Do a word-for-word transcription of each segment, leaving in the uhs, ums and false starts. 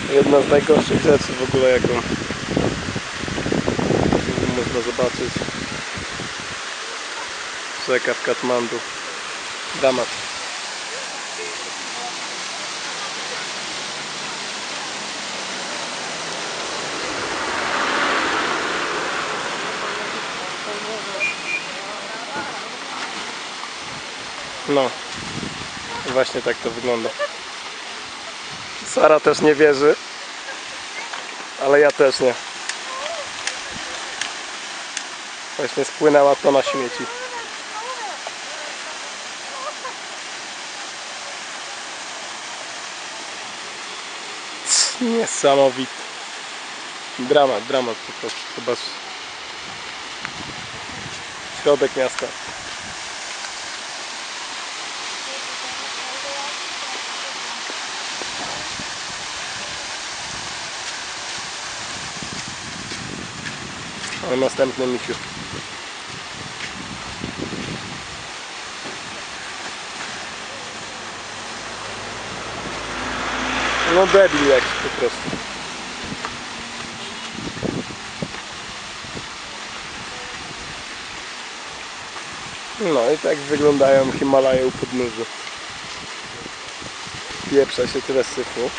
Jedna z najgorszych rzeczy w ogóle, jaką można zobaczyć. Rzeka w Kathmandu. Dramat. No, właśnie tak to wygląda. Sara też nie wierzy, ale ja też nie. Właśnie spłynęła tona śmieci. Niesamowity. Dramat, dramat po prostu. Zobacz. Środek miasta. O, następny misiu. No debil jakiś po prostu. No i tak wyglądają Himalaje u podnóżu. Pieprza się tyle syfu.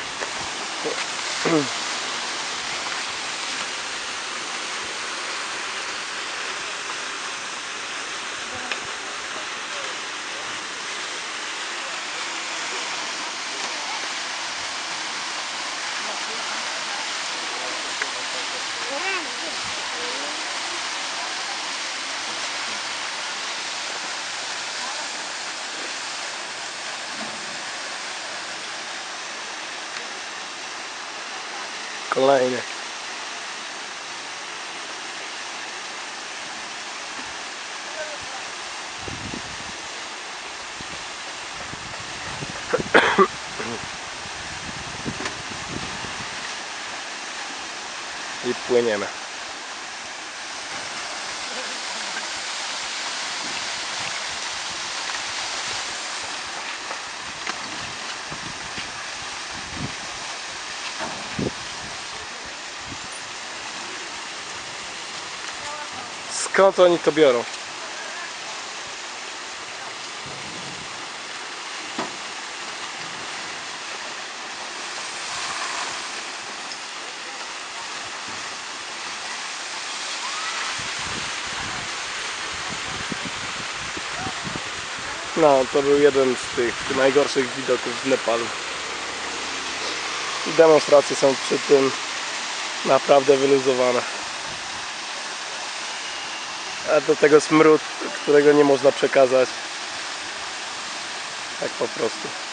Kolejny. I płyniemy. Skąd oni to biorą? No, to był jeden z tych najgorszych widoków w Nepalu. Demonstracje są przy tym naprawdę wyluzowane. A do tego smród, którego nie można przekazać. Tak po prostu.